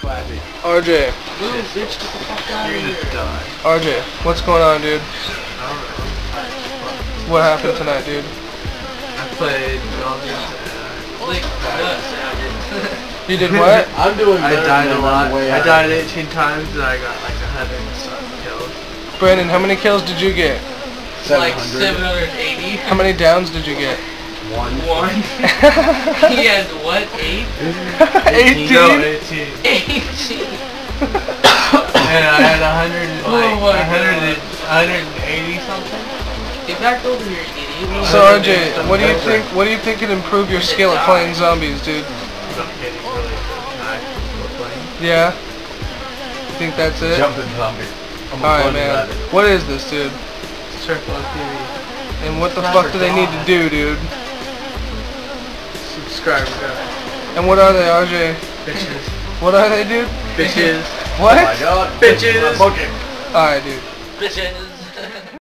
RJ. Move, bitch, get the fuck out of here. You're gonna die. RJ, what's going on, dude? I don't know. What happened tonight, dude? I played You did what? I'm doing I died a lot. I I died 18 times and I got like 100 and something kills. Brandon, how many kills did you get? Like 780. How many downs did you get? One. He has what? 8? 18? No, 18. 18. And I had 180 something. Get back over here, idiot. So RJ, what do you think can improve your skill at playing zombies, dude? Yeah? You think that's it? Jumping zombie. Alright, man. What is this, dude? Circle TV. And what the fuck do they need to do, dude? Subscribe, guys. And what are they, RJ? Bitches. What are they, dude? Bitches. What? Oh my god. Bitches. Okay. Alright, dude. Bitches.